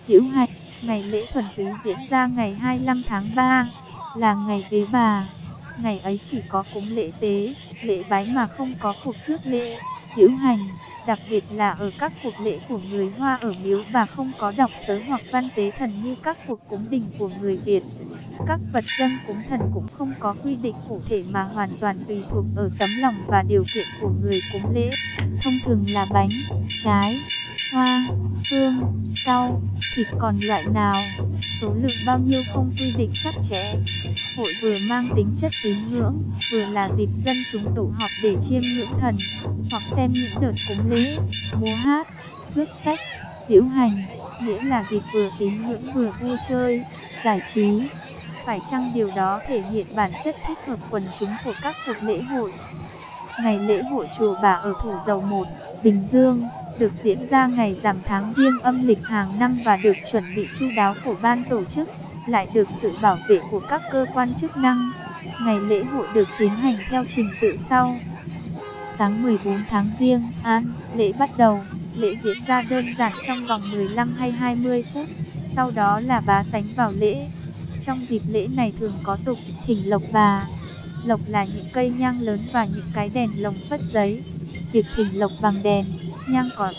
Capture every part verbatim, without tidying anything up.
Diễu Hành. Ngày lễ thuần túy diễn ra ngày hai mươi lăm tháng ba, là ngày vế bà. Ngày ấy chỉ có cúng lễ tế, lễ bái mà không có cuộc rước lễ, diễu hành. Đặc biệt là ở các cuộc lễ của người Hoa ở miếu bà không có đọc sớ hoặc văn tế thần như các cuộc cúng đình của người Việt. Các vật dâng cúng thần cũng không có quy định cụ thể mà hoàn toàn tùy thuộc ở tấm lòng và điều kiện của người cúng lễ. Thông thường là bánh, trái, hoa, hương, rau, thịt, còn loại nào, số lượng bao nhiêu không quy định chặt chẽ. Hội vừa mang tính chất tín ngưỡng, vừa là dịp dân chúng tụ họp để chiêm ngưỡng thần, hoặc xem những đợt cúng lễ, múa hát, rước sách, diễu hành, nghĩa là dịp vừa tín ngưỡng vừa vui chơi, giải trí. Phải chăng điều đó thể hiện bản chất thích hợp quần chúng của các cuộc lễ hội? Ngày lễ hội chùa Bà ở Thủ Dầu Một, Bình Dương, được diễn ra ngày rằm tháng Giêng âm lịch hàng năm và được chuẩn bị chu đáo của ban tổ chức, lại được sự bảo vệ của các cơ quan chức năng. Ngày lễ hội được tiến hành theo trình tự sau. Sáng mười bốn tháng Giêng, An, lễ bắt đầu. Lễ diễn ra đơn giản trong vòng mười lăm hay hai mươi phút, sau đó là bá tánh vào lễ. Trong dịp lễ này thường có tục thỉnh lộc bà. Lộc là những cây nhang lớn và những cái đèn lồng phất giấy. Việc thỉnh lộc bằng đèn, nhang có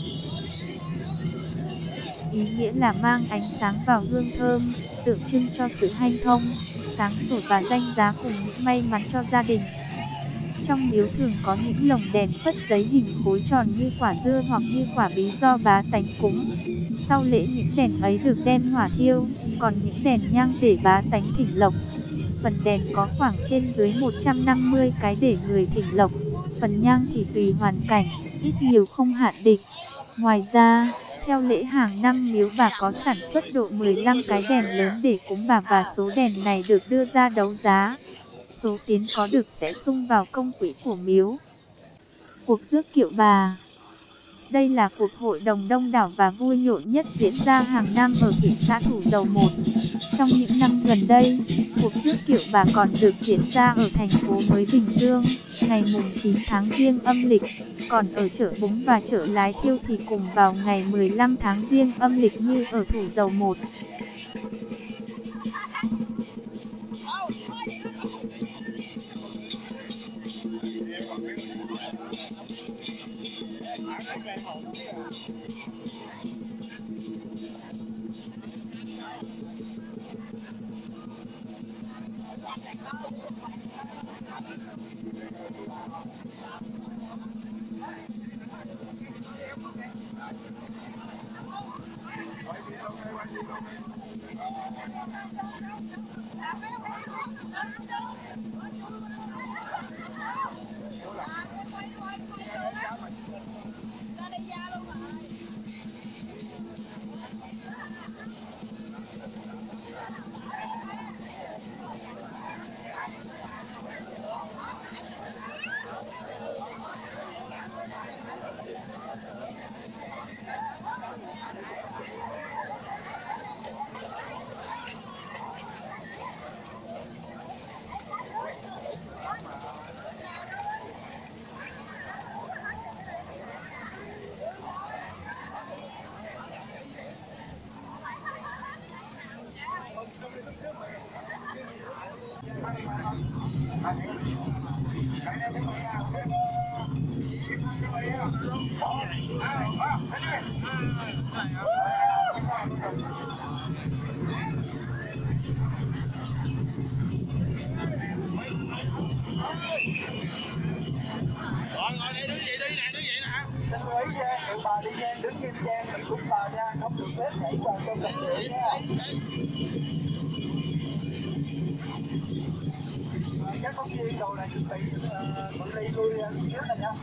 ý nghĩa là mang ánh sáng vào hương thơm, tượng trưng cho sự hanh thông, sáng sủa và danh giá cùng những may mắn cho gia đình. Trong miếu thường có những lồng đèn phất giấy hình khối tròn như quả dưa hoặc như quả bí do bá tánh cúng. Sau lễ những đèn ấy được đem hỏa thiêu, còn những đèn nhang để bá tánh thỉnh lộc. Phần đèn có khoảng trên dưới một trăm năm mươi cái để người thỉnh lộc. Phần nhang thì tùy hoàn cảnh, ít nhiều không hạn định. Ngoài ra, theo lễ hàng năm miếu bà có sản xuất độ mười lăm cái đèn lớn để cúng bà và số đèn này được đưa ra đấu giá. Số tiền có được sẽ sung vào công quỹ của miếu. Cuộc rước kiệu bà. Đây là cuộc hội đồng đông đảo và vui nhộn nhất diễn ra hàng năm ở thị xã Thủ Dầu Một. Trong những năm gần đây, cuộc rước kiệu bà còn được diễn ra ở thành phố mới Bình Dương, ngày mùng chín tháng Giêng âm lịch. Còn ở chợ Búng và chợ Lái Thiêu thì cùng vào ngày mười lăm tháng Giêng âm lịch như ở Thủ Dầu Một. Rồi, ngồi đây đứng vậy đi nè, đứng vậy nè. Xin lưu ý nha, tụi bà đi nha, đứng nghiêm trang, mình cúng bà nha, không được phép nhảy vào trong tập luyện nha. Các phóng viên đầu này chuẩn bị bự ly lui trước này nha.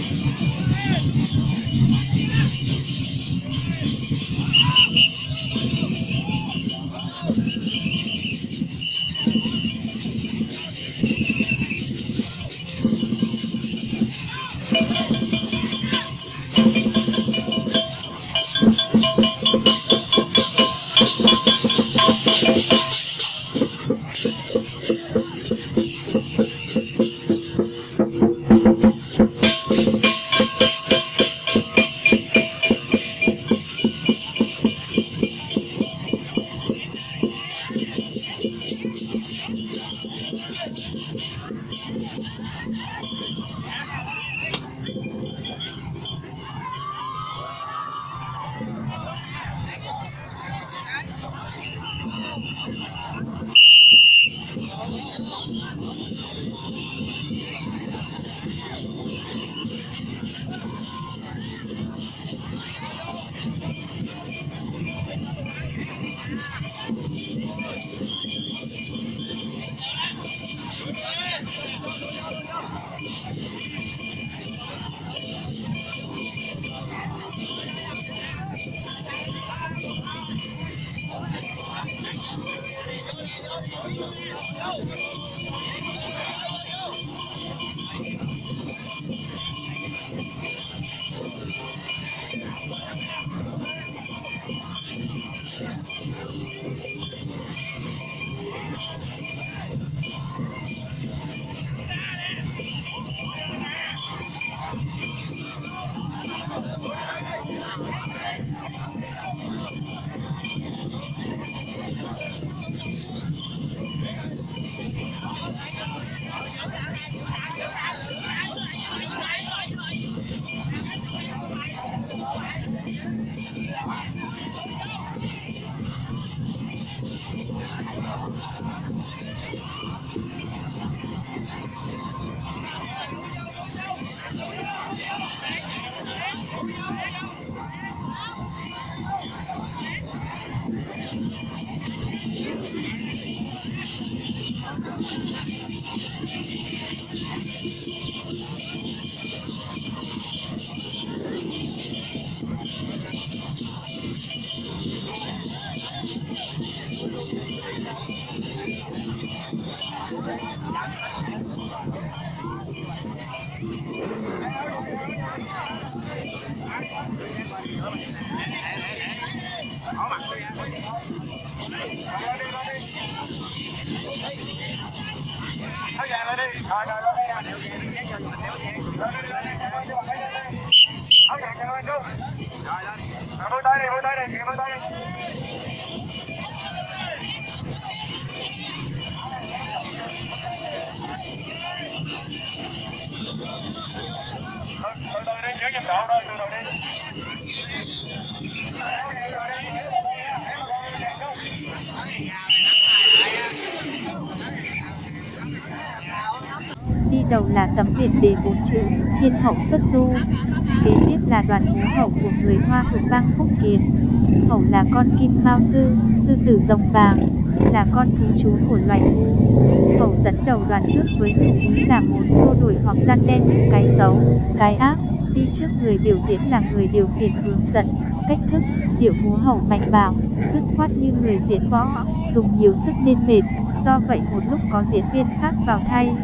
Đi đầu là tấm biển đề bốn chữ Thiên hậu xuất du. Kế tiếp là đoàn múa hậu của người Hoa thuộc bang Phúc Kiến. Hậu là con kim mao sư, sư tử rồng vàng, là con thú chú của loài ngu. Hậu dẫn đầu đoàn rước với mục ý là muốn xua đuổi hoặc răn đe những cái xấu, cái ác. Đi trước người biểu diễn là người điều khiển hướng dẫn. Cách thức, điệu múa hậu mạnh bạo, dứt khoát như người diễn võ, dùng nhiều sức nên mệt. Do vậy một lúc có diễn viên khác vào thay.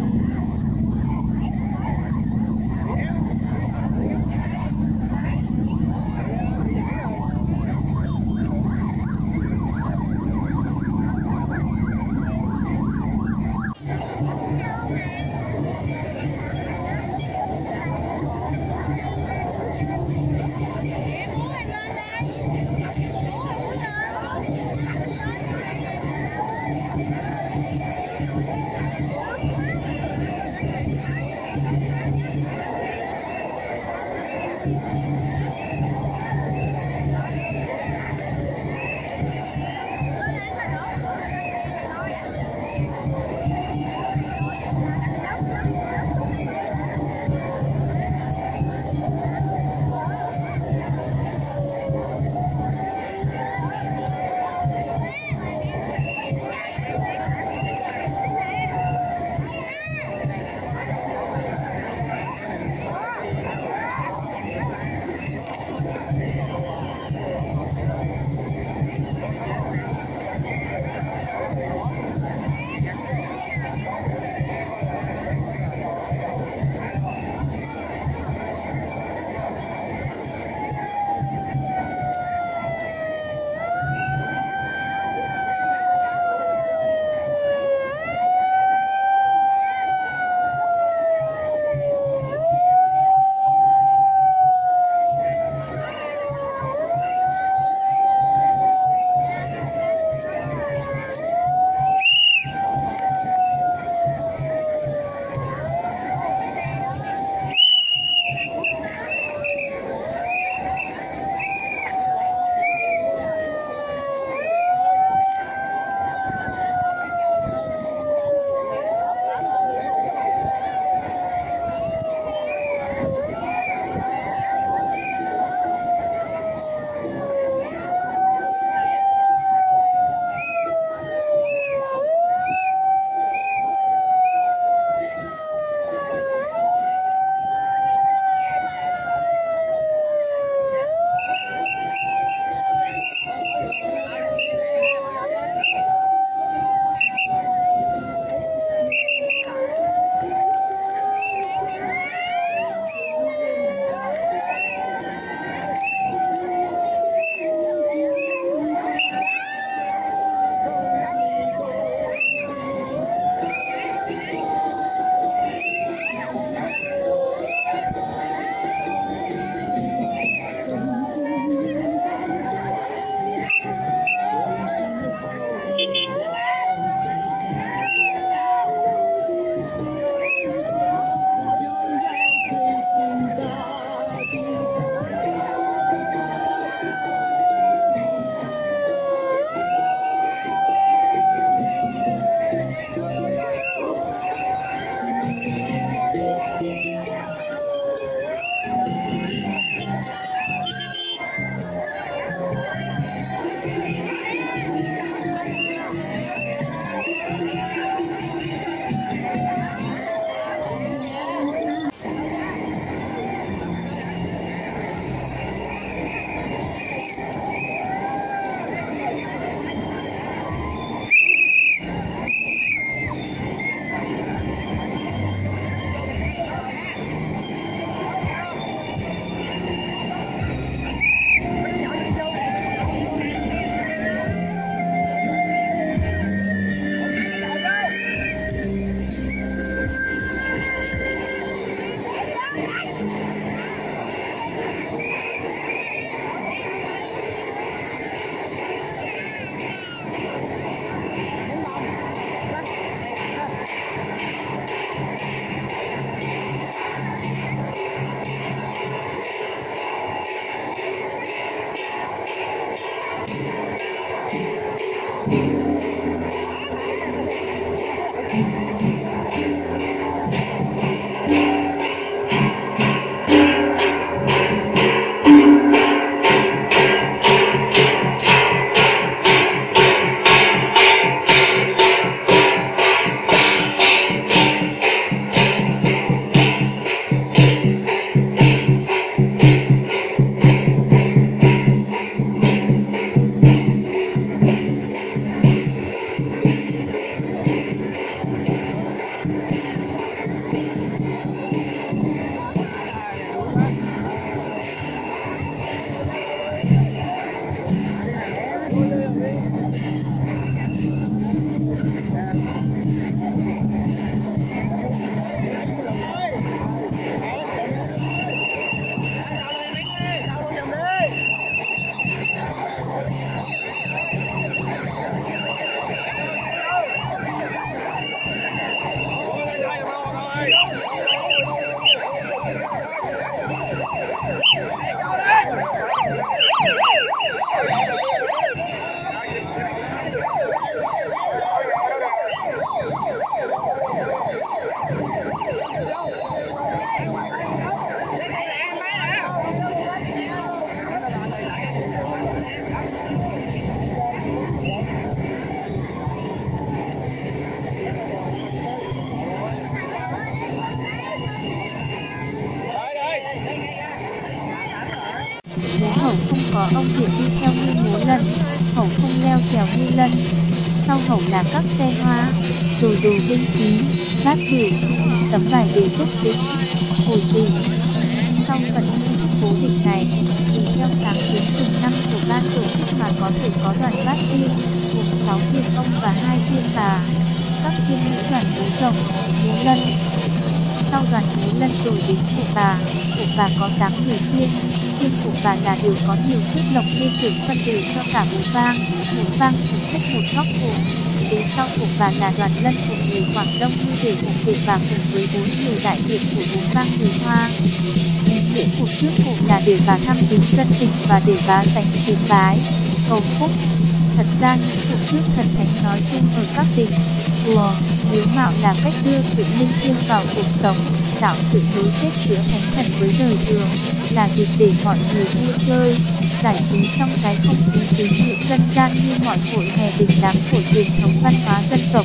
Nếu Hậu không có ông Thiện đi theo như múa lần, Hậu không leo trèo như lân. Sau Hậu là các xe hoa, rồi đồ binh khí, bát đĩa, tấm vải để túc tịch, hồi tỉ. Sau phần nghi thức cố định này, tùy theo sáng kiến từng năm của ban tổ chức mà có thể có đoàn bát tiên, gồm sáu tiên ông và hai tiên bà. Các tiên nữ đoàn múa rồng, múa lân. Sau đoàn múa lân rồi đến cụ bà, cụ bà có tám người tiên. Tiên cụ bà là đều có nhiều thước lộc nên được phân đều cho cả múa vang. Múa vang phụ trách một góc cổ. Đến sau cụ bà là đoàn lân của người Quảng Đông như để ủng vệ bà cùng với bốn người đại diện của múa vang người Hoa. Lễ của trước cụ là để bà thăm viếng dân tình và để bà dành chiến bái, cầu phúc. Thật ra những cuộc trước thần thánh nói chung ở các đình, chùa, miếu mạo là cách đưa sự linh thiêng vào cuộc sống, tạo sự nối kết giữa thánh thần với đời thường, là dịp để mọi người vui chơi, giải trí trong cái không khí tín ngưỡng dân gian như mọi hội hè đình đám của truyền thống văn hóa dân tộc.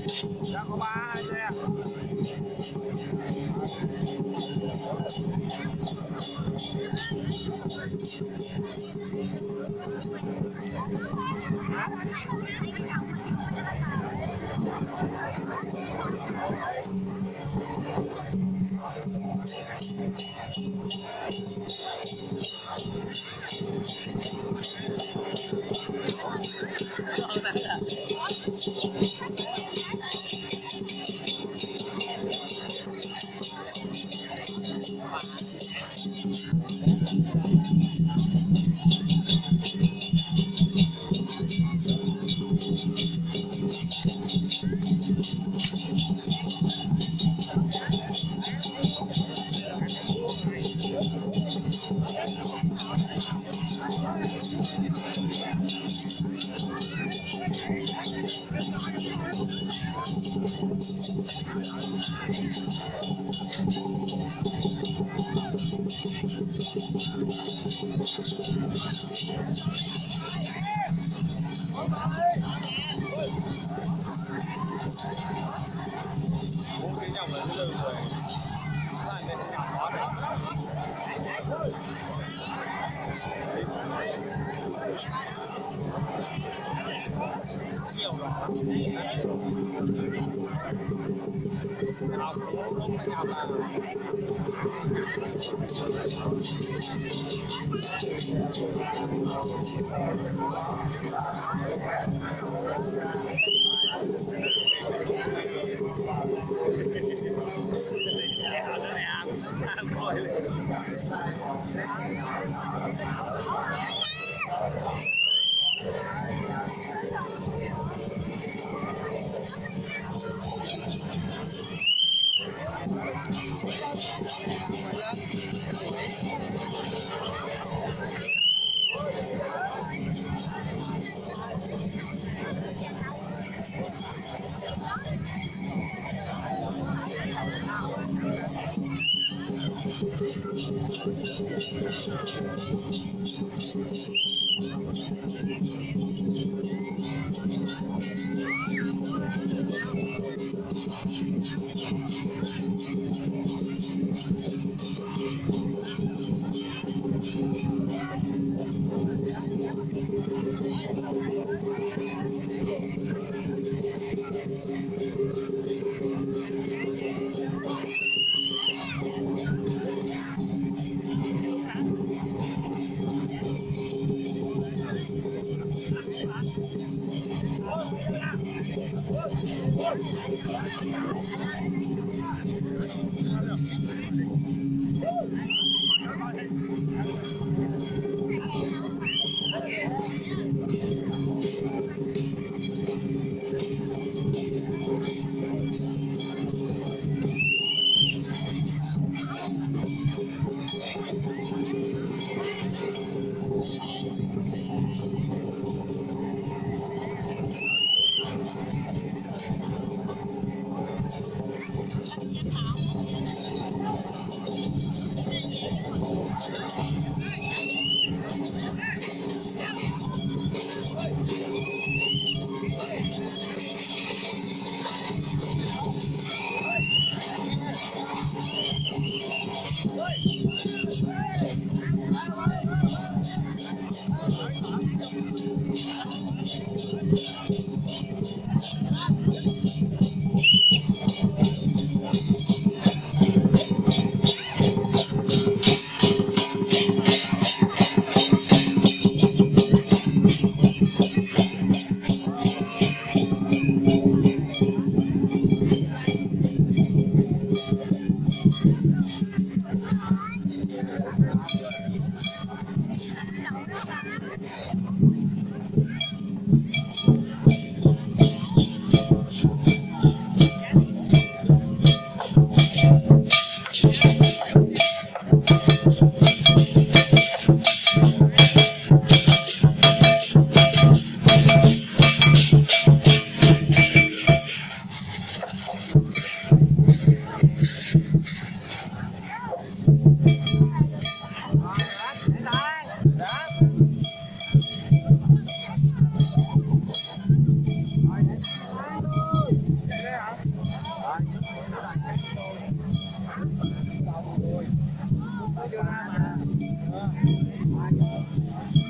Dạ có ba hai xe. Bốn cái dòng là lưng rồi. Lại lên nhỏ khó đấy. Nhiều rồi. Học cũng lúc phải học là Đưa ra mà.